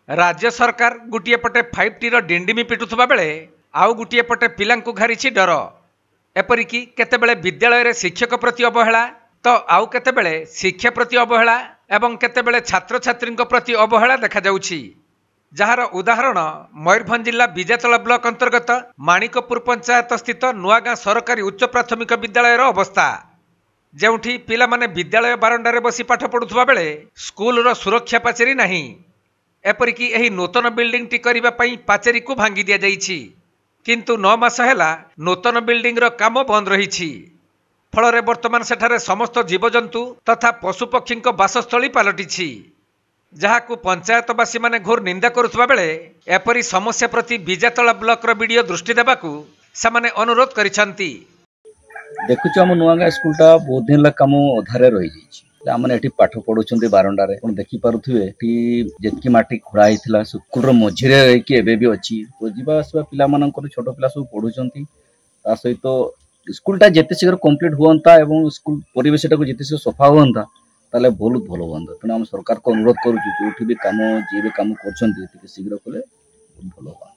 राज्य सरकार गोटे पटे 5T डिंडिमी पिटुवा बेले आउ गोटे पटे पिलांकु घारिछि डर। एपरिकी केतेबेले विद्यालय रे शिक्षक प्रति अवहेला तो आउ केतेबेले शिक्षा प्रति अवहेला एवं केतेबेले छात्र छात्री प्रति अवहेला देखा जाउछि। जार उदाहरण मयूरभंज जिला बिजाचला ब्लॉक अंतर्गत माणिकपुर पंचायत स्थित नुआगाँ सरकारी उच्च प्राथमिक विद्यालय अवस्था, जेउठी पिला माने विद्यालय बारंडारे बसी पाठ पढ़ुवा बेले स्कूल रो सुरक्षा पाचेरी नहीं। एपरिकी एही नूतन बिल्डिंग टी करिबा पई पाचेरी को भांगी दिया जाइछि, किंतु 9 मास हैला नूतन बिल्डिंग रो काम बंद रहिछि। फलरे वर्तमान सेठारे समस्त जीवजंतु तथा पशुपक्षी बासस्थली पलटिछि, जहाकू पंचायतवासी माने घोर निंदा करुवा बेले एपरी समस्या प्रति बिजातला ब्लॉक रो वीडियो दृष्टि देबाकू सामाने अनुरोध करिसंती। देखुछु हम नुआगाँ स्कूलटा बहुत दिन काम अधारे रही जाइछि। आमने एठी पाठ पढुछन्ती बारंडारे कोन देखि पारुथुवे एठी जेतकी माटी खोड़ा हितला स्कूल रो मझिरे रहिकी एबे भी अछि। तो जीवा आसबा पिला मानकर छोट पिला सब पढुछन्ती, ता सहित स्कूलटा जेते शीघ्र कंप्लीट हुअंता एवं स्कूल परिवेशटा को जेते शीघ्र सफा हुअंता ताले बहुत भलो हुअंता। तेणु हम सरकार को अनुरोध करूछु जोठी भी काम जे भी काम करछन्ती एते शीघ्र कले बहुत भलो हुअंता।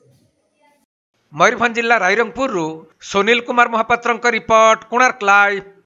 मयूरभंज जिला रायरंगपुर सोनील कुमार महापात्र रिपोर्ट, कोणार्क लाइव।